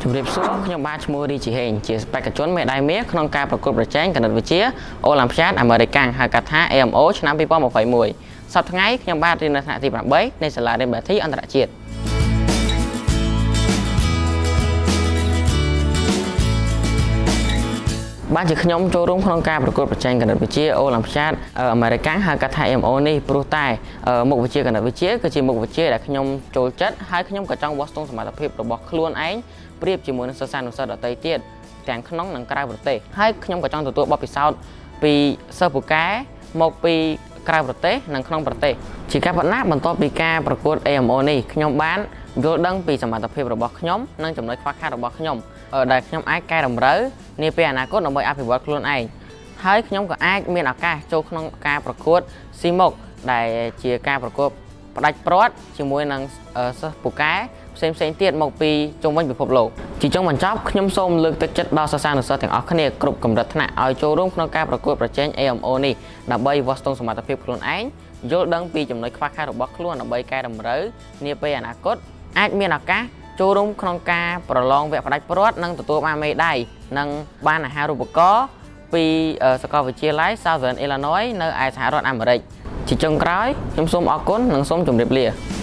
ជំរាបសួរខ្ញុំបាទឈ្មោះរីជីហេងជាបេក្ខជនមេដាយមាសក្នុងការប្រកួតប្រជែងគណិតវិទ្យាអូឡ িম্প យ៉ាតអាមេរិកហៅកាត់ថា AMO ឆ្នាំ2021សប្តាហ៍ថ្ងៃខ្ញុំបាទរៀននៅថ្នាក់ទី8នៃសាលារៀនបាធីអន្តរជាតិបានជាខ្ញុំចូលរួមក្នុងការប្រកួតប្រជែងគណិតវិទ្យាអូឡ িম্প យ៉ាតអាមេរិកហៅកាត់ថា AMO នេះព្រោះតែមុខវិជ្ជាគណិតវិទ្យាគឺជាមុខវិជ្ជាដែលខ្ញុំចូលចិត្តហើយខ្ញុំក៏ចង់វាស់ស្ទង់សមត្ថភាពរបស់ខ្លួនឯងប្រៀបជាមួយនឹងសិស្សានុសិស្សដទៃទៀតទាំងក្នុងនិងក្រៅប្រទេសហើយខ្ញុំក៏ចង់ទទួលបទពិសោធន៍ពីសិស្សពូកែមកពីក្រៅប្រទេសនិងក្នុងប្រទេសជាការពិតណាស់បន្ទាប់ពីការប្រកួត AMO នេះខ្ញុំបានយល់ដឹងពីសមត្ថភាពរបស់ខ្ញុំនិងចំណុចខ្វះខាតរបស់ខ្ញុំដែលខ្ញុំអាចកែតម្រូវនាពេលអនាគតដើម្បីអភិវឌ្ឍខ្លួនឯងហើយខ្ញុំក៏អាចមានឱកាសចូលក្នុងការប្រកួត CMOC ដែលជាការប្រកួតផ្ដាច់ព្រាត់ជាមួយនឹងសិស្សពូកែផ្សេងទៀតមកពីជុំវិញពិភពលោកជាចុងបញ្ចប់ខ្ញុំសូមលើកទឹកចិត្តដល់សិស្សានុសិស្សទាំងអស់គ្នាគ្រប់កម្រិតថ្នាក់ឲ្យចូលរួមក្នុងការប្រកួតប្រជែង AMO នេះដើម្បីវាស់ស្ទង់សមត្ថភាពខ្លួនឯងយល់ដឹងពីចំណុចខ្វះខាតរបស់ខ្លួនដើម្បីកែតម្រូវនាពេលអនាគតអាចមានឱកាសចូលរួមក្នុងការប្រឡងវគ្គផ្ដាច់ព្រាត់និងទទួលបានមេដាយនិងបានអាហារូបករណ៍ពីសាកលវិទ្យាល័យ Southern Illinois នៅឯសហរដ្ឋអាមេរិកជាចុងក្រោយខ្ញុំសូមអរគុណនិងសូមជម្រាបលា